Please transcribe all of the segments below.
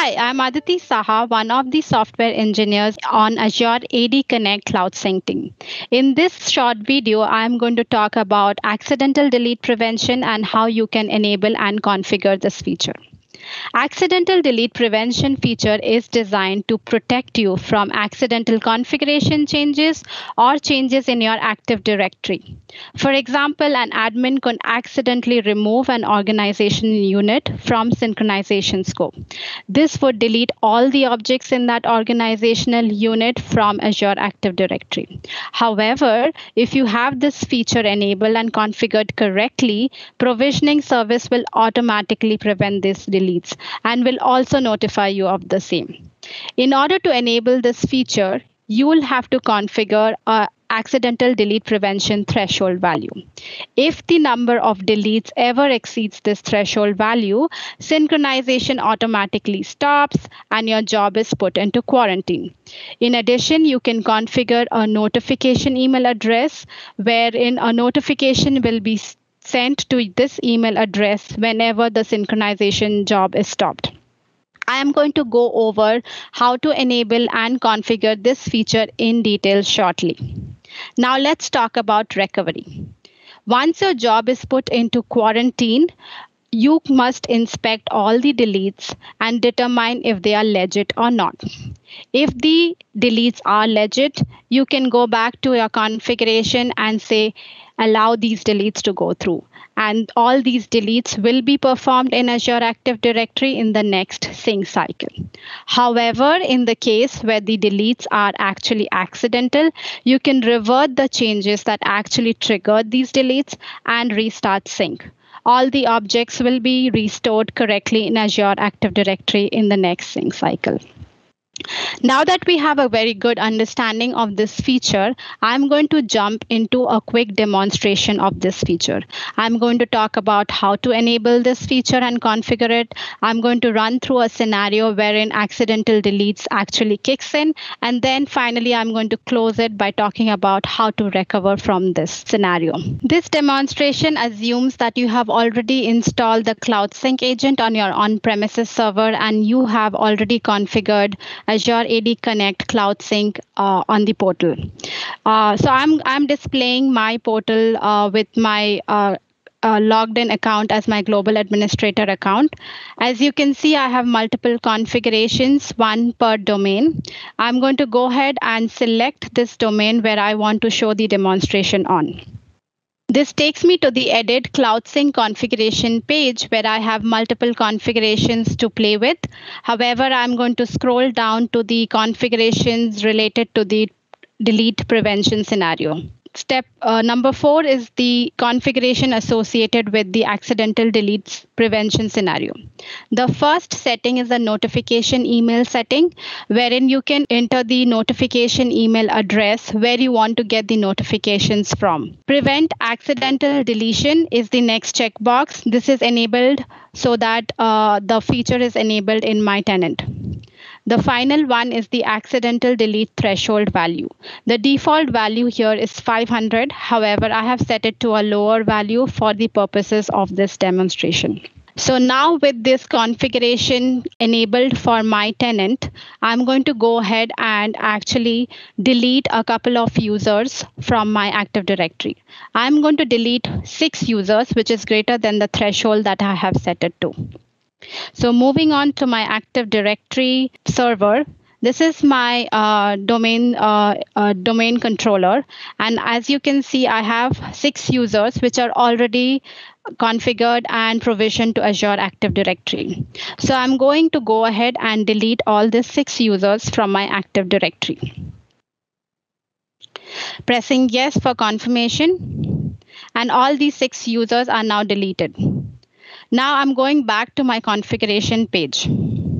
Hi, I'm Aditi Saha, one of the software engineers on Azure AD Connect Cloud Sync team. In this short video, I'm going to talk about accidental delete prevention and how you can enable and configure this feature. Accidental delete prevention feature is designed to protect you from accidental configuration changes or changes in your Active Directory. For example, an admin can accidentally remove an organization unit from synchronization scope. This would delete all the objects in that organizational unit from Azure Active Directory. However, if you have this feature enabled and configured correctly, provisioning service will automatically prevent these deletes and will also notify you of the same. In order to enable this feature, you will have to configure a accidental delete prevention threshold value. If the number of deletes ever exceeds this threshold value, synchronization automatically stops and your job is put into quarantine. In addition, you can configure a notification email address wherein a notification will be sent to this email address whenever the synchronization job is stopped. I am going to go over how to enable and configure this feature in detail shortly. Now let's talk about recovery. Once your job is put into quarantine, you must inspect all the deletes and determine if they are legit or not. If the deletes are legit, you can go back to your configuration and say, allow these deletes to go through. And all these deletes will be performed in Azure Active Directory in the next sync cycle. However, in the case where the deletes are actually accidental, you can revert the changes that actually triggered these deletes and restart sync. All the objects will be restored correctly in Azure Active Directory in the next sync cycle. Now that we have a very good understanding of this feature, I'm going to jump into a quick demonstration of this feature. I'm going to talk about how to enable this feature and configure it. I'm going to run through a scenario wherein accidental deletes actually kicks in. And then finally, I'm going to close it by talking about how to recover from this scenario. This demonstration assumes that you have already installed the Cloud Sync agent on your on-premises server and you have already configured Azure AD Connect Cloud Sync on the portal. So I'm displaying my portal with my logged in account as my global administrator account. As you can see, I have multiple configurations, one per domain. I'm going to go ahead and select this domain where I want to show the demonstration on. This takes me to the Edit Cloud Sync configuration page where I have multiple configurations to play with. However, I'm going to scroll down to the configurations related to the delete prevention scenario. Step number 4 is the configuration associated with the accidental deletes prevention scenario. The first setting is a notification email setting, wherein you can enter the notification email address where you want to get the notifications from. Prevent accidental deletion is the next checkbox. This is enabled so that the feature is enabled in my tenant. The final one is the accidental delete threshold value. The default value here is 500. However, I have set it to a lower value for the purposes of this demonstration. So now with this configuration enabled for my tenant, I'm going to go ahead and actually delete a couple of users from my Active Directory. I'm going to delete 6 users, which is greater than the threshold that I have set it to. So moving on to my Active Directory server, this is my domain controller. And as you can see, I have 6 users which are already configured and provisioned to Azure Active Directory. So I'm going to go ahead and delete all these 6 users from my Active Directory. Pressing yes for confirmation, and all these 6 users are now deleted. Now I'm going back to my configuration page.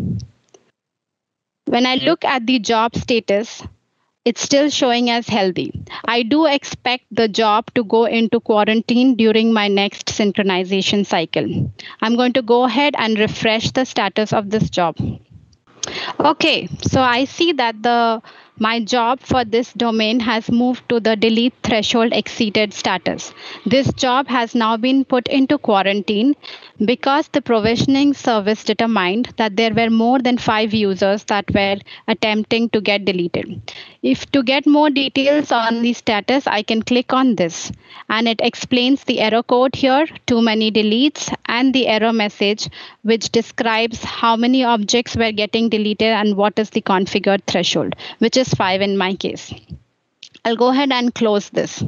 When I look at the job status, it's still showing as healthy. I do expect the job to go into quarantine during my next synchronization cycle. I'm going to go ahead and refresh the status of this job. Okay, so I see that the My job for this domain has moved to the delete threshold exceeded status. This job has now been put into quarantine because the provisioning service determined that there were more than 5 users that were attempting to get deleted. If to get more details on the status, I can click on this and it explains the error code here, too many deletes, and the error message, which describes how many objects were getting deleted and what is the configured threshold, which is 5 in my case. I'll go ahead and close this.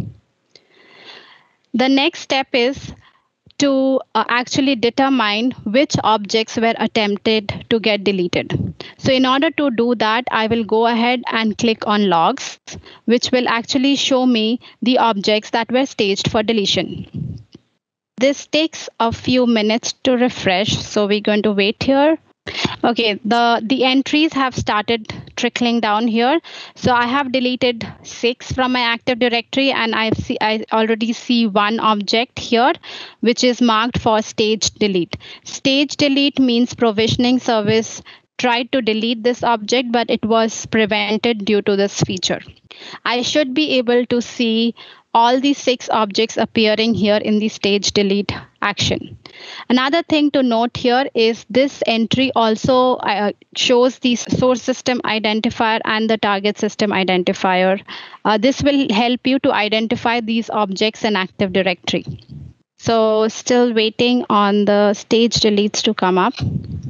The next step is to actually determine which objects were attempted to get deleted. So in order to do that, I will go ahead and click on logs, which will actually show me the objects that were staged for deletion. This takes a few minutes to refresh, so we're going to wait here. Okay, the entries have started trickling down here. So I have deleted 6 from my Active Directory, and I already see one object here, which is marked for stage delete. Stage delete means provisioning service tried to delete this object, but it was prevented due to this feature. I should be able to see all these 6 objects appearing here in the stage delete action. Another thing to note here is this entry also shows the source system identifier and the target system identifier. This will help you to identify these objects in Active Directory. So still waiting on the stage deletes to come up.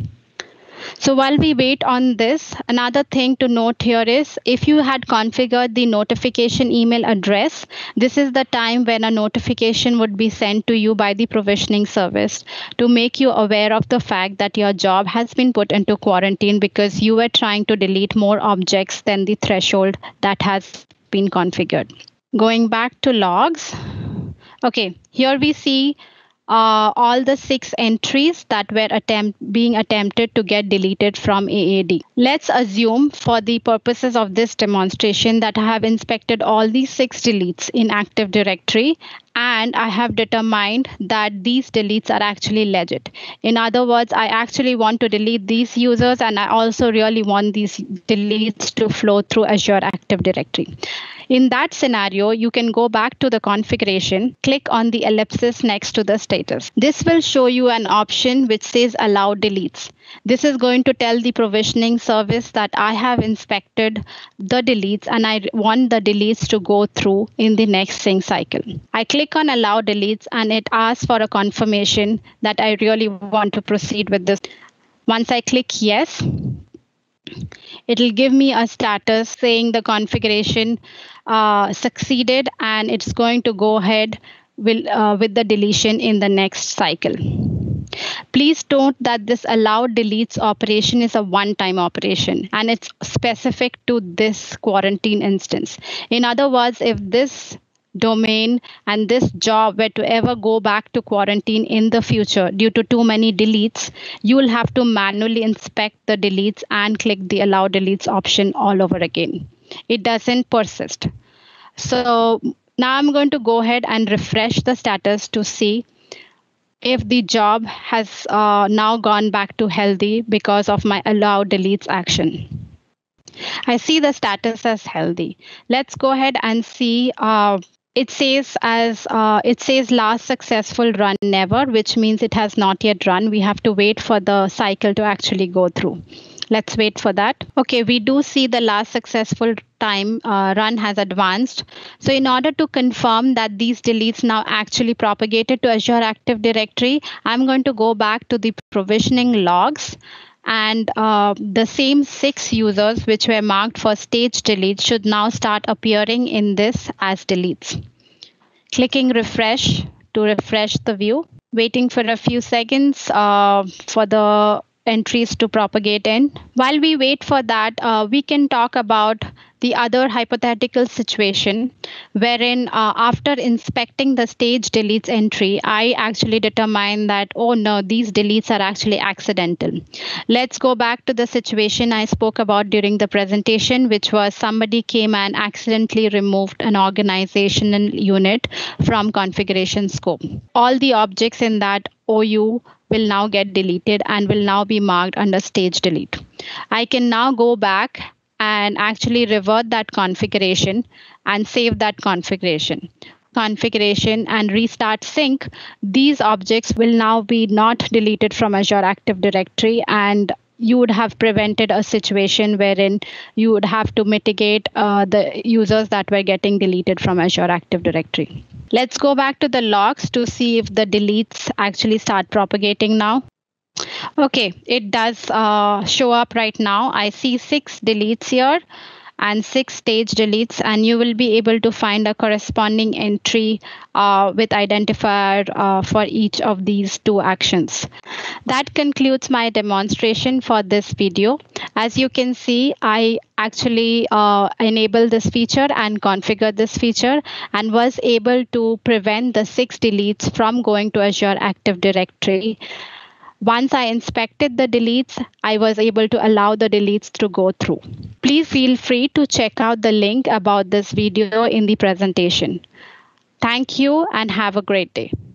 So while we wait on this, another thing to note here is if you had configured the notification email address, this is the time when a notification would be sent to you by the provisioning service to make you aware of the fact that your job has been put into quarantine because you were trying to delete more objects than the threshold that has been configured. Going back to logs. Okay, here we see all the 6 entries that were being attempted to get deleted from AAD. Let's assume for the purposes of this demonstration that I have inspected all these 6 deletes in Active Directory and I have determined that these deletes are actually legit. In other words, I actually want to delete these users and I also really want these deletes to flow through Azure Active Directory. In that scenario, you can go back to the configuration, click on the ellipsis next to the status. This will show you an option which says allow deletes. This is going to tell the provisioning service that I have inspected the deletes and I want the deletes to go through in the next sync cycle. I click on allow deletes and it asks for a confirmation that I really want to proceed with this. Once I click yes, it'll give me a status saying the configuration succeeded and it's going to go ahead with the deletion in the next cycle. Please note that this allow deletes operation is a one-time operation and it's specific to this quarantine instance. In other words, if this domain and this job were to ever go back to quarantine in the future due to too many deletes, you will have to manually inspect the deletes and click the allow deletes option all over again. It doesn't persist. So now I'm going to go ahead and refresh the status to see if the job has now gone back to healthy because of my allow deletes action. I see the status as healthy. Let's go ahead and see. It says last successful run never, which means it has not yet run. We have to wait for the cycle to actually go through. Let's wait for that. Okay, we do see the last successful time run has advanced. So in order to confirm that these deletes now actually propagated to Azure Active Directory, I'm going to go back to the provisioning logs. And the same 6 users which were marked for stage delete should now start appearing in this as deletes. Clicking refresh to refresh the view. Waiting for a few seconds for the entries to propagate in. While we wait for that, we can talk about the other hypothetical situation wherein after inspecting the stage deletes entry, I actually determine that, oh no, these deletes are actually accidental. Let's go back to the situation I spoke about during the presentation, which was somebody came and accidentally removed an organizational unit from configuration scope. All the objects in that OU will now get deleted and will now be marked under stage delete. I can now go back and actually revert that configuration and save that configuration and restart sync, these objects will now be not deleted from Azure Active Directory, and you would have prevented a situation wherein you would have to mitigate the users that were getting deleted from Azure Active Directory. Let's go back to the logs to see if the deletes actually start propagating now. Okay, it does show up right now. I see 6 deletes here and 6 stage deletes, and you will be able to find a corresponding entry with identifier for each of these 2 actions. That concludes my demonstration for this video. As you can see, I actually enabled this feature and configured this feature and was able to prevent the 6 deletes from going to Azure Active Directory. Once I inspected the deletes, I was able to allow the deletes to go through. Please feel free to check out the link about this video in the presentation. Thank you and have a great day.